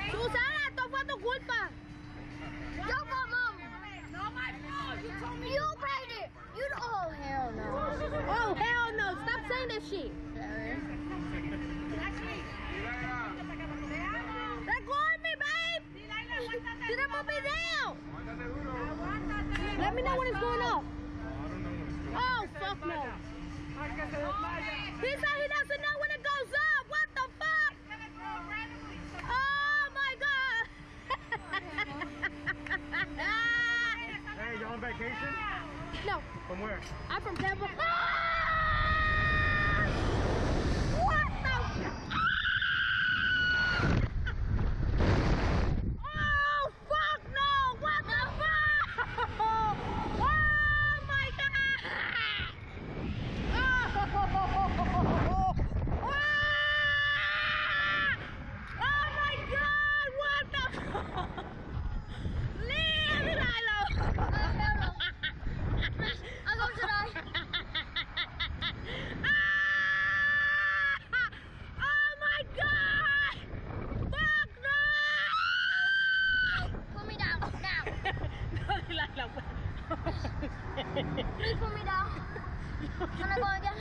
Susana, esto fue tu culpa. Your fault, Mom. No, my fault. You told me. You paid it. You. Oh hell no. Oh hell no! Stop saying that shit. Record me, babe. Did put me down? Let me know when it's going off. Oh fuck no. He said he doesn't know when it goes up. What the fuck? Oh my god. Hey, you on vacation? No. From where? I'm from Tampa. What the? Oh fuck no! What the fuck? Oh my god! Oh! Oh my god! What the fuck? Leave it alone! I'm going to die. Oh my god! Fuck no! Put me down now. No, Delilah. Please put me down. Can I go again?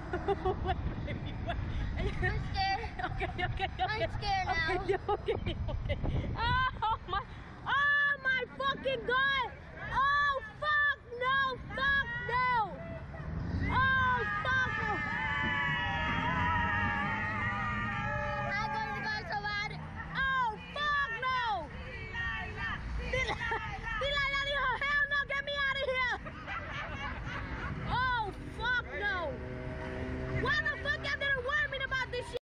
I'm scared. Okay. I'm scared now. Okay. Oh my fucking god!